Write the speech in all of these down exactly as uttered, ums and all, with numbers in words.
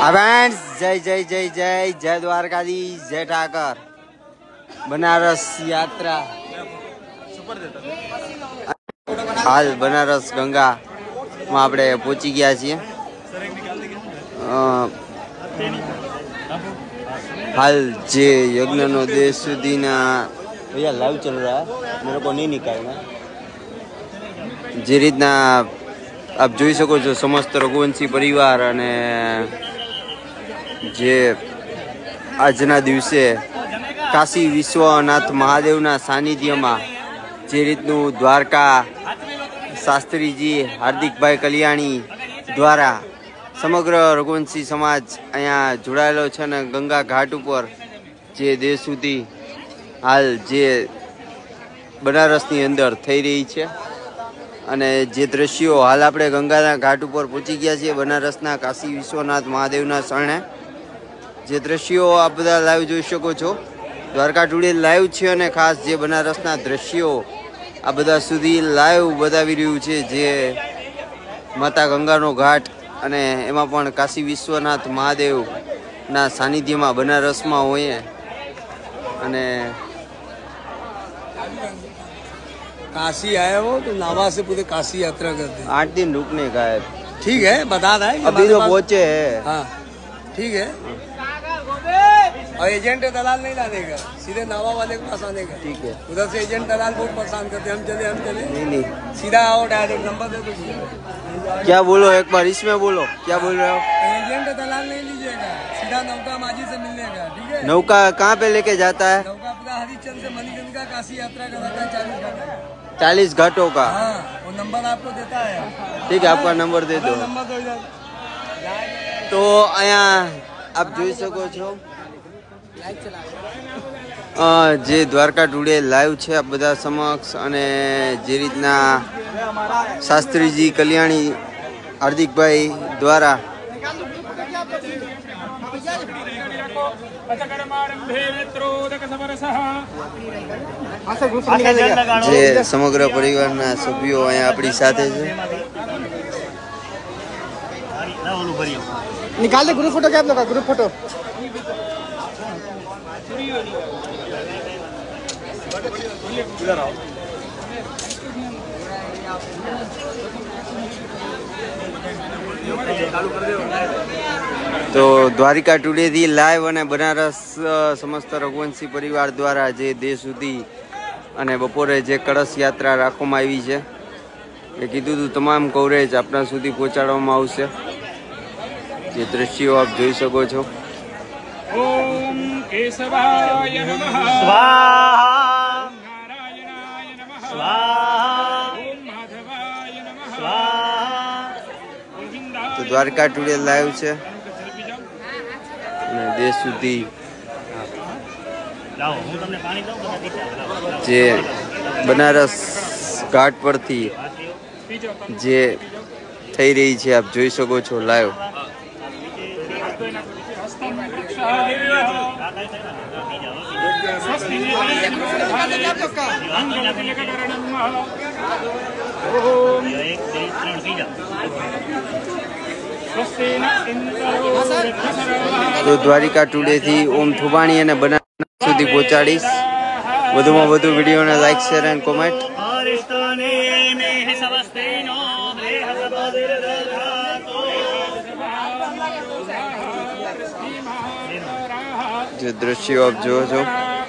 Friends जय जय जय जय जय द्वारकाधीश जय ठाकर बनारस यात्रा हाल बनारस गंगा में आपणे पहुंची गया छे। हाल जे यज्ञ नो देश सुधी ना भैया लाइव चल रहा है, मेरे को नहीं निकालना। जे रीतना आप જોઈ શકો છો समस्त रघुवंशी परिवार અને જે આજના દિવસે કાશી વિશ્વનાથ મહાદેવના સાનિધ્યમાં જે રીતનું દ્વારકા શાસ્ત્રીજી હાર્દિકભાઈ કલ્યાણી દ્વારા સમગ્ર રઘુવંશી સમાજ અહીંયા જોડાયેલો છે અને ગંગા ઘાટ ઉપર જે દેશ સુધી હાલ જે બનારસની અંદર થઈ રહી છે અને જે દ્રશ્યો હાલ આપણે ગંગાના ઘાટ ઉપર પહોંચી ગયા છીએ બનારસના કાશી વિશ્વનાથ મહાદેવના શરણે। જે દ્રશ્યો આપ બધા લાઈવ જોઈ શકો છો, દ્વારકા ટુડે લાઈવ છે અને ખાસ જે બનારસના દ્રશ્યો આ બધા સુધી લાઈવ બતાવી રહ્યું છે જે માતા ગંગાનો ઘાટ અને એમાં પણ કાશી વિશ્વનાથ મહાદેવના સાનિધ્યમાં બનારસમાં હોઈએ અને काशी आए हो तो नावा से पूरे काशी यात्रा करते हैं। आठ दिन रुकने का है। ठीक है, बता रहा है अभी तो पहुंचे हैं। हाँ ठीक है। और एजेंट दलाल नहीं लाने का, सीधे नावा वाले के पास आने का। ठीक है। उधर से एजेंट दलाल बहुत परेशान करते हैं, हम चले हम चले नहीं नहीं सीधा आओ, डायरेक्ट नंबर दे दो। क्या बोलो एक बार इसमें बोलो, क्या बोल रहे हो? एजेंट दलाल नहीं लीजिएगा, सीधा नौका माझी से मिलने का। ठीक है। नौका कहाँ पे लेके जाता है? नौका पूरा हरिचंद से मणिकर्णिका काशी यात्रा कराता है चालीस घंटे चालीस घाटों का। हाँ, वो नंबर आपको देता है। ठीक है, आपका नंबर दे दो। नंबर दो इधर। तो अया आप જોઈ શકો છો જે દ્વારકા ટુડે લાઈવ છે આ બધા સમક્ષ અને જે રીતના શાસ્ત્રીજી કલ્યાણી હાર્દિકભાઈ દ્વારા જે સમગ્ર પરિવારના સભ્યો અહીંયા આપણી સાથે છે। निकाल दे ग्रुप फोटो, क्या आप लोग का ग्रुप फोटो। તો દ્વારિકા ટુડે થી લાઈવ અને બનારસ સમસ્ત રઘુવંશી પરિવાર દ્વારા જે દેશ સુધી અને બપોરે જે કળશ યાત્રા રાખવામાં આવી છે એ કીધું હતું તમામ કવરેજ આપણા સુધી પહોંચાડવામાં આવશે। જે દ્રશ્યો આપ જોઈ શકો છો। ઓમ કેશવાય નમઃ સ્વાહા નારાયણાય નમઃ સ્વાહા ઓમ માધવાય નમઃ સ્વાહા। તો દ્વારકા ટુડે લાઈવ છે અને દેશ સુધી લાવો હું તમને પાણી દઉં બધા દીકરા જે બનારસ ઘાટ પરથી જે થઈ રહી છે આપ જોઈ શકો છો લાઈવ। તો દ્વારિકા ટુડે થી ઓમ થુબાણી અને બનારસ સુધી પહોંચાડીશ। વધુમાં વધુ વિડીયોને લાઈક શેર એન્ડ કોમેન્ટ। જે દ્રશ્યો આપ જોવો છો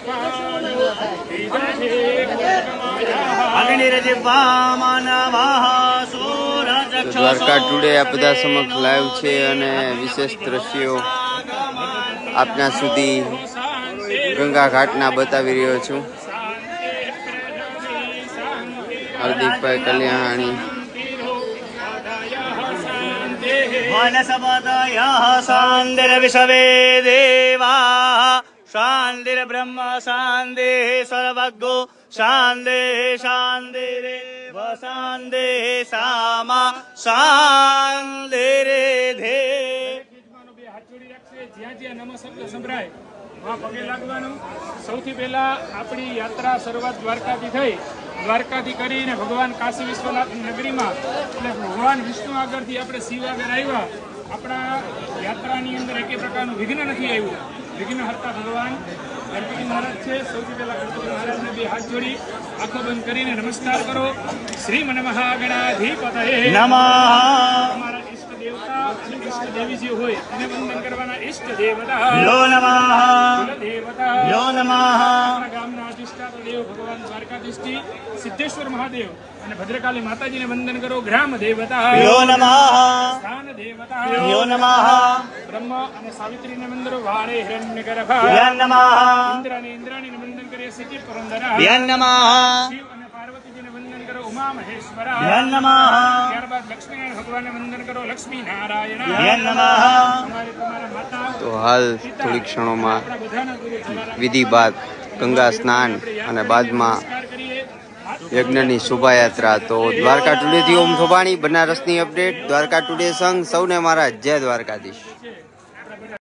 દ્વારકા ટુડે આ બધા સમક્ષ લાઈવ છે અને વિશેષ દ્રશ્યો આપના સુધી ગંગા ઘાટના બતાવી રહ્યો છું। હાર્દિકભાઈ કલ્યાણી वनस्पतयः शान्तिर्विश्वे देवाः शान्तिर्ब्रह्म शान्तिः सर्वज्ञो शान्तिः शान्तिरेव शान्तिः सामा शान्तिरेधे। જ્યાં જ્યાં નમઃ શબ્દ સંભળાય वहाँ पगे लागवानुं। सौथी पहला अपनी यात्रा शरूआत द्वारकाथी थई। द्वारकाथी करीने भगवान काशी विश्वनाथ नगरी में भगवान विष्णु आगळथी आपणे शिव आगळ आव्या આપણા યાત્રાની અંદર એકે પ્રકારનું વિઘ્ન નથી આવ્યું. વિઘ્ન હર્તા ભગવાન ગણપતિ મહારાજ છે. સૌથી પહેલા ગણપતિ મહારાજને બે હાથ જોડી આંખો બંધ કરીને નમસ્કાર કરો. શ્રી મન મહાગણાધિપતયે નમઃ. તમારા ઈષ્ટ દેવતા અને ઈષ્ટ દેવી જે હોય એને વંદન કરવાના. ઈષ્ટ દેવતા યો નમઃ. કુલ દેવતા યો નમઃ. આપણા ગામના અધિષ્ઠાતા દેવ ભગવાન દ્વારકાધીશજી સિદ્ધેશ્વર મહાદેવ અને ભદ્રકાલી માતાજીને વંદન કરો. ગ્રામ દેવતા યો નમઃ. સ્થાન દેવતા યો નમઃ. બ્રહ્મ અને સાવિત્રીને વંદન વાળે હિરણ્ય ગર્ભા યો નમઃ. ઇન્દ્ર અને ઇન્દ્રાણીને વંદન કરીએ. સિદ્ધિ પુરંદરા યો નમઃ. શિવ અને પાર્વતીજીને વંદન કરો. ઉમા મહેશ્વરા યો નમઃ. ત્યારબાદ લક્ષ્મીનારાયણ ભગવાનને વંદન કરો. લક્ષ્મી નારાયણ યો નમઃ. તમારે તમારા માતા તો હાલ થોડી ક્ષણોમાં આપણા બધાના ગુરુ જલારામ વિધિ બાદ ગંગા સ્નાન અને બાદમાં નમસ્કાર કરીએ. યજ્ઞની શોભાયાત્રા. તો દ્વારકા ટુડેથી ઓમ થોબાણી બનારસની અપડેટ. દ્વારકા ટુડે સંઘ સૌને મારા જય દ્વારકાધીશ.